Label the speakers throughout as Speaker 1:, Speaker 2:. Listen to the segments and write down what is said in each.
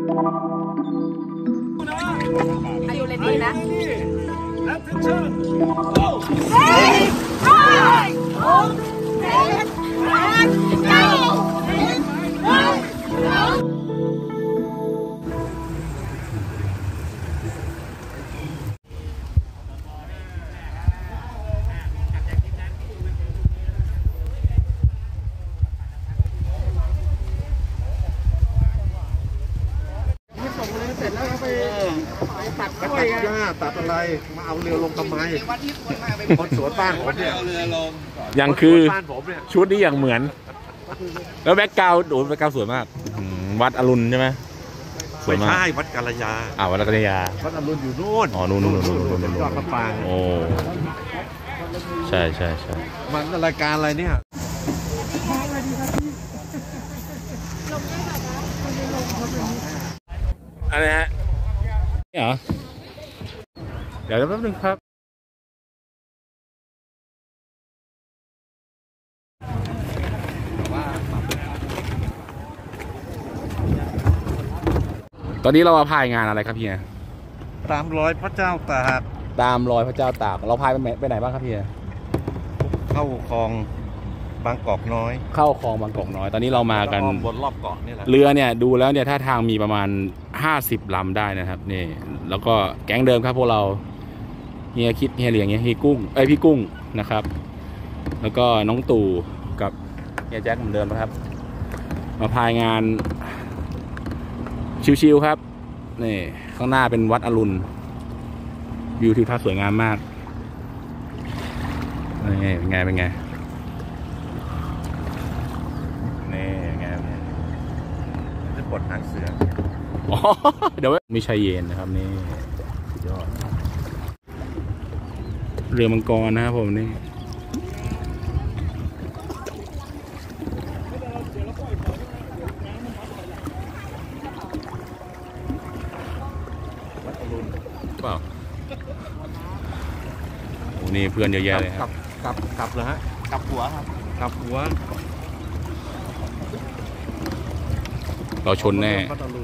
Speaker 1: อายุเล่นดีนะ
Speaker 2: ตัดหญ้าตัดอะไรมาเอาเรือลงทำไมคนสวนบ้านผมเนี่ย
Speaker 3: ยังคือชุดนี้อย่างเหมือนแล้วแบ็คกราวด์โอ้แบ็คกราวด์สวยมากวัดอรุณใช่ไหมสวยมาก
Speaker 2: ใช่วัดกาลยา
Speaker 3: วัดกาลยา
Speaker 2: วัดอรุณอยู่นู่น
Speaker 3: อ๋อนู่น
Speaker 2: ยอดลำปาง
Speaker 3: โอ้ใช่
Speaker 2: มันรายการอะไรเนี่ย
Speaker 3: อะไรฮะนี่เหรอเดี๋ยวแป๊บนึงครับตอนนี้เรามาพายงานอะไรครับพี่
Speaker 2: ตามรอยพระเจ้าตาก
Speaker 3: ตามรอยพระเจ้าตากเราพายไปไหนบ้างครับพี่
Speaker 2: เข้าคลองบางกอกน้อย
Speaker 3: เข้าคลองบางกอกน้อยตอนนี้เรามากัน
Speaker 2: บนรอบเกาะนี่แหละ
Speaker 3: เรือเนี่ยดูแล้วเนี่ยถ้าทางมีประมาณ50 ลำได้นะครับนี่แล้วก็แก๊งเดิมครับพวกเราเฮียคิดเฮียเหลียงเฮียกุ้งพี่กุ้งนะครับแล้วก็น้องตู่กับเฮียแจ็คเหมือนเดิมนะครับมาพายงานชิวๆครับนี่ข้างหน้าเป็นวัดอรุณวิวทิวทัศน์สวยงามมากเป็นไงนี่ไง
Speaker 2: จะกดหางเสือ
Speaker 3: เดี๋ยวมีชายเย็นนะครับนี่ยอดเรือมังกรนะครับผมนี่เปล่าโอ้นี่เพื่อนเยอะแยะเลยครับ
Speaker 2: กลับเลยฮะกลับหัวครับกลับหัว
Speaker 3: เราชนแน่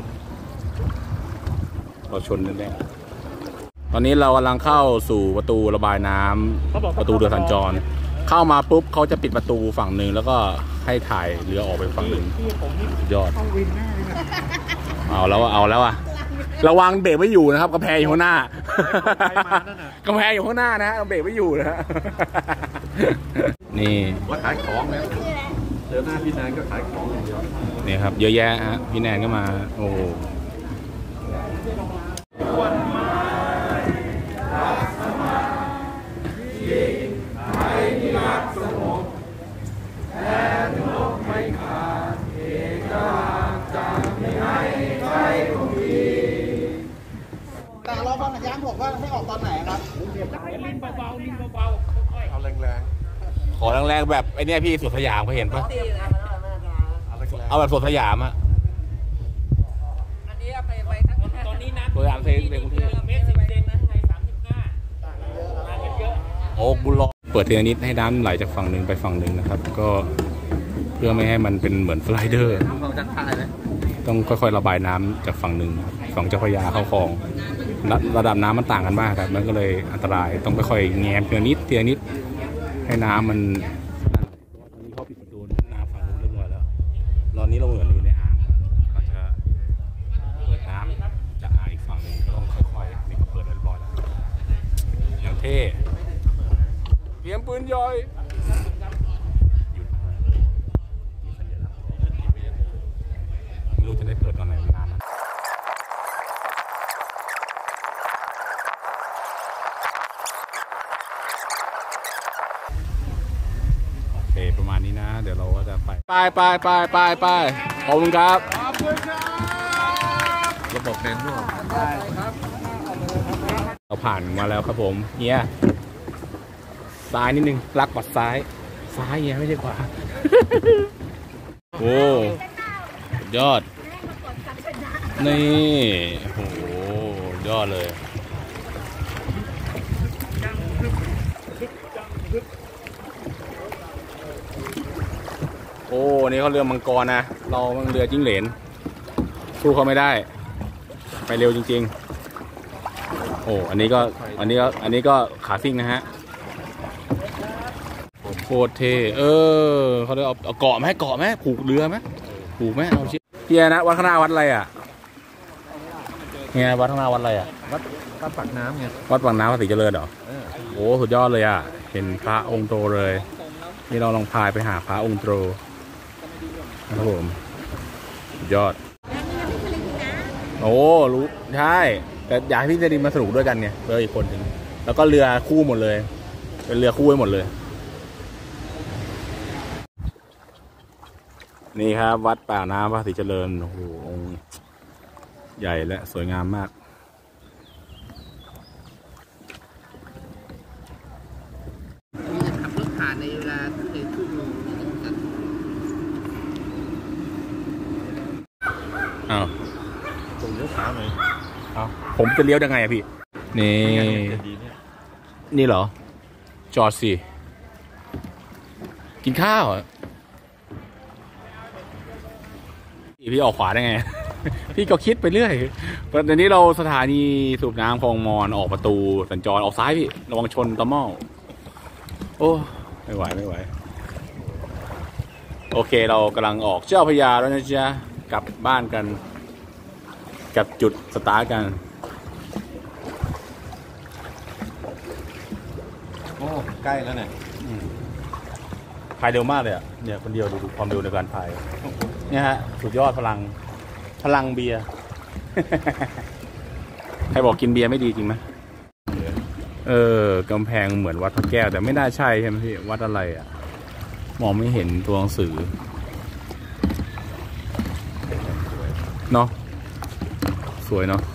Speaker 3: ตอนนี้เรากำลังเข้าสู่ประตูระบายน้ำประตูเรือสัญจรเข้ามาปุ๊บเขาจะปิดประตูฝั่งหนึ่งแล้วก็ให้ถ่ายเรือออกไปฝั่งหนึ่งยอดเอาแล้วอ่ะระวังเบรกไม่อยู่นะครับกระแพงอยู่ข้างหน้ากระแพงอยู่ข้างหน้านะเบรกไม่อยู่นะนี่
Speaker 2: ว่าขายของแล้วเจอหน้าพี่แนนก็ขายของอย่างเดียว
Speaker 3: นี่ครับเยอะแยะฮะพี่แนนก็มาโอ้
Speaker 4: แต่รอฟังสัญญาณผมว่าให้ออกตอนไหนครับลิ้นเบา
Speaker 2: เอาแรง
Speaker 3: ขอแรงๆแบบไอ้นี่พี่สวนสยามเขาเห็นปะเอาแบบสวนสยามอะ
Speaker 1: อันนี้ไปตอนนี้นะ
Speaker 3: สวนสยามเซนเป็นกรุงเทพ
Speaker 1: เมตร 10 เซนนะใน35เยอะ
Speaker 3: โอ้บุญรอเปิดทีละนิดให้น้ำไหลจากฝั่งหนึ่งไปฝั่งหนึ่งนะครับก็เพื่อไม่ให้มันเป็นเหมือนสไลเดอร์ต้องค่อยๆระบายน้ำจากฝั่งหนึ่งฝั่งเจ้าพระยาเข้าคลองระดับน้ำมันต่างกันมากครับมันก็เลยอันตรายต้องค่อยๆแง้มทีละนิดให้น้ำมันตอนนี้เขาปิดประตูน้ำฝั่งนู้นเรียบร้อยแล้วตอนนี้เราเหมือนอยู่ในอ่างก็จะเปิดน้ำจากอ่างอีกฝั่งนึงก็ต้องค่อยๆนี่ก็เปิดเรียบร้อยแล้วอย่างเท่เตรียมปืนย่อยไม่รู้จะได้เปิดตอนไหนนานนะประมาณนี้นะเดี๋ยวเราก็จะไปขอบคุณครับ
Speaker 2: ระบบแน่นด้วย
Speaker 3: เราผ่านมาแล้วครับผมเฮียซ้ายนิดนึงลักปัดซ้ายเฮียไม่ใช่ขวาโอ้ยอดนี่โอ้ยอดเลยโอ้นี่เขาเรือมังกรนะเราเรือจิ้งเหลนสู้เขาไม่ได้ไปเร็วจริงๆโอ้อันนี้ก็ขาซิ่งนะฮะโคตรเท่เขาเลยเอาเกาะไหมผูกเรือไหมผูกไหมเอาชิพี่นะวัดข้างหน้าวัดอะไรอ่ะเนี่ยวัดข้างหน้าวัดอะไรอ่ะ
Speaker 2: วัดปากน้ำไง
Speaker 3: วัดปากน้ำภาษีเจริญเหรอโอ้สุดยอดเลยอ่ะเห็นพระองค์โตเลยนี่เราลองพายไปหาพระองค์โตนะครับผมสุดยอดโอ้รู้ใช่แต่อยากให้พี่เจริญมาสนุกด้วยกันไงเรืออีกคนหนึ่งแล้วก็เรือคู่หมดเลยเป็นเรือคู่ให้หมดเลยนี่ครับวัดป่าน้ำภาษีเจริญโอ้โหองค์ใหญ่และสวยงามมาก
Speaker 1: มีจะขับรถผ่านในเวลาชั่วโมง
Speaker 3: อ้าว
Speaker 2: ผมเลี้ยวขาหน่อย
Speaker 3: อ้าวผมจะเลี้ยวยังไงอะพี่นี่เหรอจอดสิกินข้าวพี่ออกขวาได้ไง พี่ก็คิดไปเรื่อยตอนนี้เราสถานีสูบน้ำคลองมอนออกประตูสัญจรออกซ้ายพี่ระวังชนตะหม้อโอ้ไม่ไหวโอเคเรากำลังออกเจ้าพระยาแล้วนะจ๊ะกลับบ้านกันกับจุดสตาร์ทกัน
Speaker 2: โอ้ใกล้แล้วเนี่ย
Speaker 3: พายเร็วมากเลยอ่ะเนี่ยคนเดียวดูความเร็วในการพายเนี่ยฮะสุดยอดพลังเบียร์ ใครบอกกินเบียร์ไม่ดีจริงไหมกำแพงเหมือนวัดพระแก้วแต่ไม่น่าใช่ใช่ไหมพี่วัดอะไรอ่ะมองไม่เห็นตัวหนังสือเนาะสวยเนาะ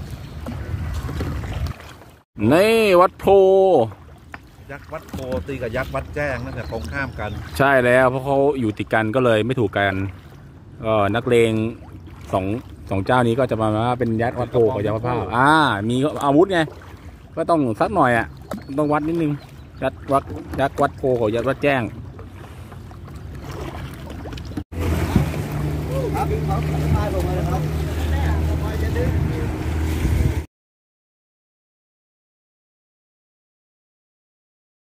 Speaker 3: นี่วัดโพ
Speaker 2: ยักษ์วัดโพตีกับยักษ์วัดแจ้งนั่นแหละตรงข้ามกัน
Speaker 3: ใช่แล้วเพราะเขาอยู่ติดกันก็เลยไม่ถูกกันนักเลงสองเจ้านี้ก็จะมาว่าเป็นยักษ์วัดโพกับยักษ์วัดพร้าวมีอาวุธไงก็ต้องสักหน่อยอ่ะต้องวัดนิดนึงยักษ์วัดโพกับยักษ์วัดแจ้ง
Speaker 4: ครับตายลงมาเลยครับ